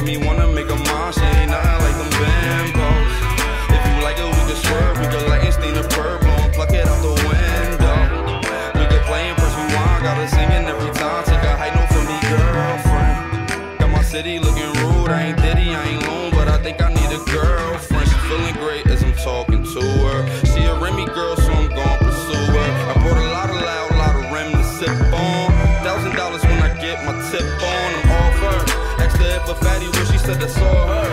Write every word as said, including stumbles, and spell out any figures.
me wanna make a mom. She ain't nothing like them bimbos. If you like it, we can swerve. We could light and stain the purple and pluck it out the window. We could play and press rewind. Got her singing every time. Take a high note for me, girlfriend. Got my city looking rude. I ain't Diddy, I ain't Loon, but I think I need a girlfriend. She feeling great as I'm talking to her. She a Remy girl, so I'm gon' pursue her. I brought a lot of loud, lot of Rem to sip on. Thousand dollars when I get my tip on. I'm off her. Asked her if a fatty was, she said that's all her.